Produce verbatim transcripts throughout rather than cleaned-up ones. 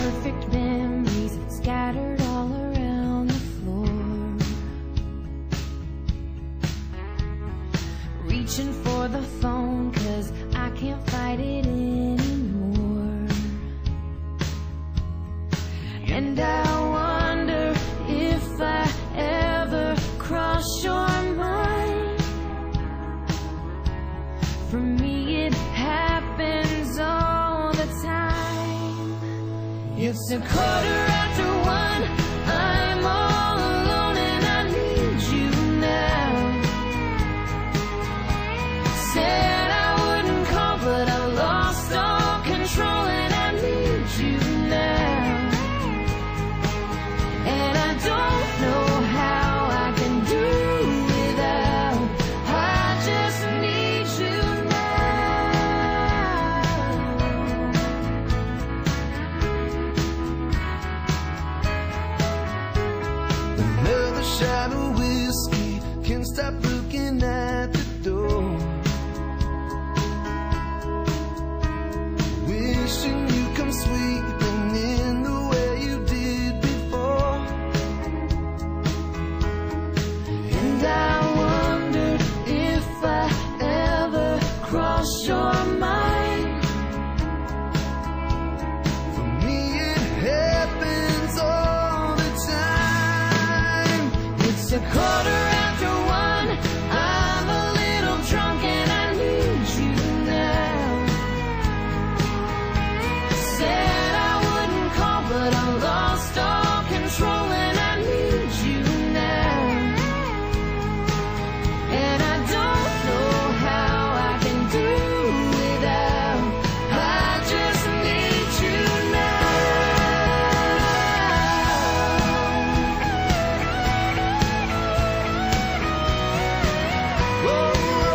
imperfect memories scattered all around the floor. Reaching for the phone 'cause I can't fight it anymore. And I wonder if I ever cross your mind. For me it happens all the time. It's a quarter after one, I'm all alone and I need you now. Said I wouldn't call but I lost all control and I need you now. And I don't know how I can do without, I just need you now. Another shot of whiskey, can't stop looking at the door. Wishing you come sweeping in the way you did before. And I wonder if I ever cross your mind. For me it happens all the time. It's a quarter after one, I'm a little drunk and I need you now. Said I wouldn't call but I lost all control and I need you now. And I don't know how I can do without, I just need you now. Whoa,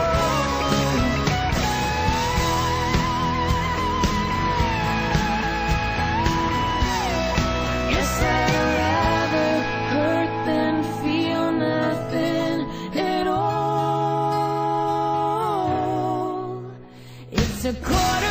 Guess I'd rather hurt than feel nothing at all. It's a quarter